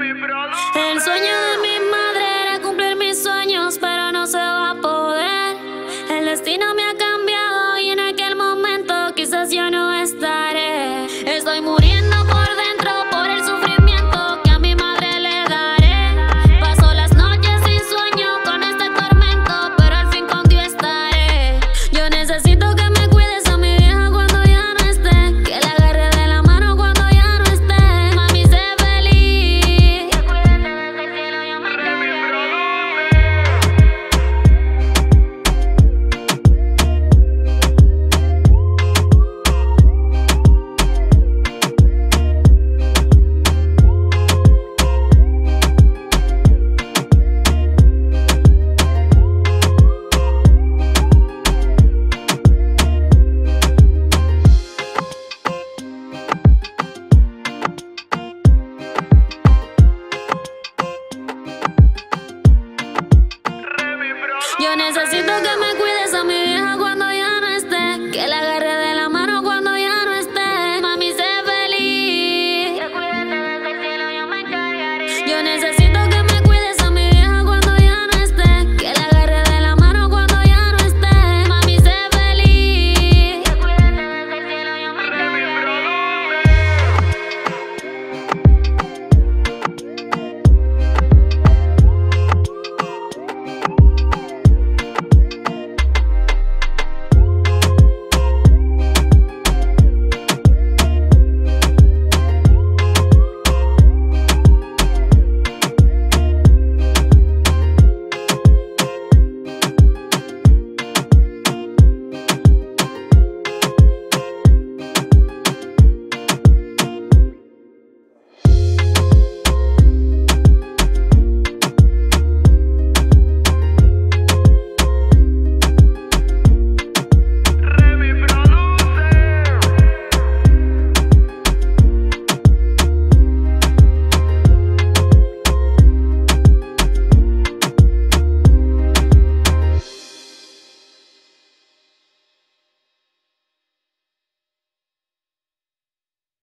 El sueño de mi madre era cumplir mis sueños, pero no se va a poder. El destino me ha cambiado y en aquel momento quizás yo no estaré. Estoy muriendo por dentro por el sufrimiento que a mi madre le daré. Paso las noches sin sueño con este tormento, pero al fin con Dios estaré. Yo necesito que me cuides a mi vieja cuando ya no esté, que la agarre de la mano cuando ya no esté. Mami, sé feliz, que cuídate desde el cielo, yo me encargaré. Yo necesito